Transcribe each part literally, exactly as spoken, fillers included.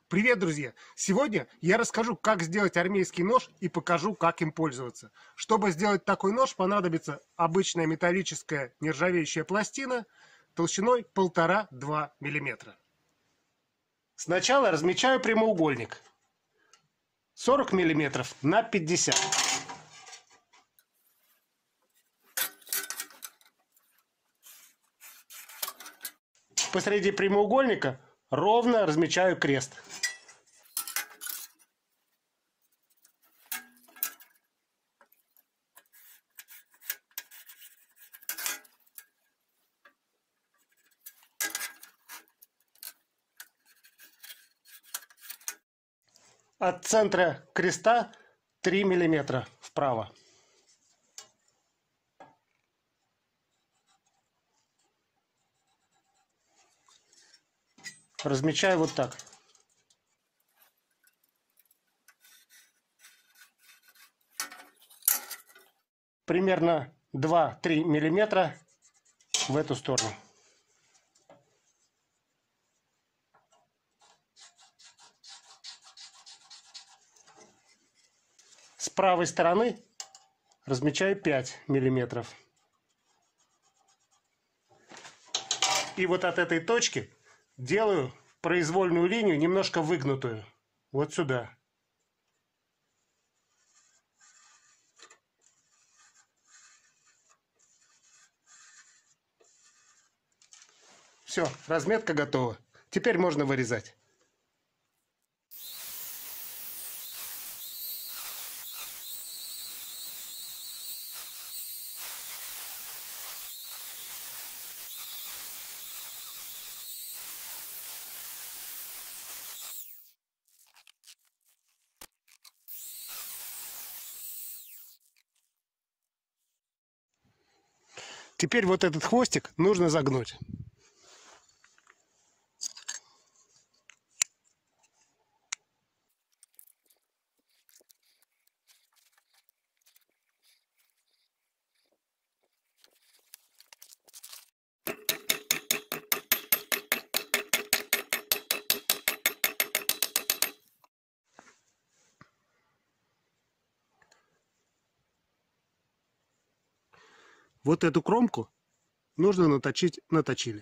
Привет, друзья! Сегодня я расскажу, как сделать армейский нож и покажу, как им пользоваться. Чтобы сделать такой нож, понадобится обычная металлическая нержавеющая пластина толщиной полтора-два миллиметра. Сначала размечаю прямоугольник сорок миллиметров на пятьдесят. Посреди прямоугольника ровно размечаю крест. От центра креста три миллиметра вправо. Размечаю вот так. Примерно два-три миллиметра в эту сторону. С правой стороны размечаю пять миллиметров. И вот от этой точки делаю произвольную линию, немножко выгнутую. Вот сюда. Все, разметка готова. Теперь можно вырезать. Теперь вот этот хвостик нужно загнуть. Вот эту кромку нужно наточить на точиле.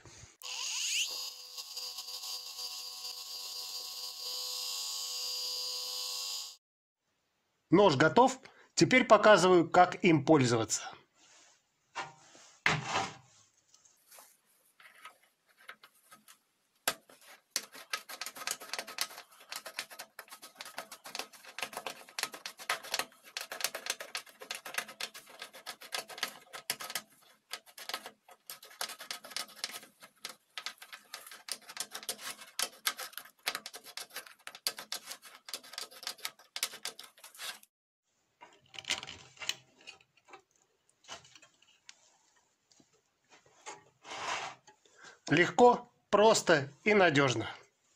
Нож готов. Теперь показываю, как им пользоваться. Легко, просто и надежно.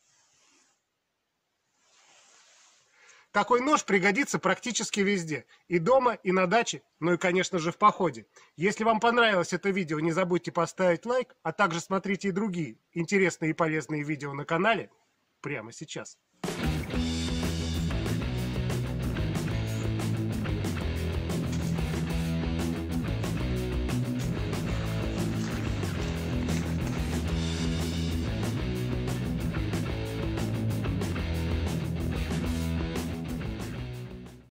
Такой нож пригодится практически везде. И дома, и на даче, ну и, конечно же, в походе. Если вам понравилось это видео, не забудьте поставить лайк, а также смотрите и другие интересные и полезные видео на канале прямо сейчас.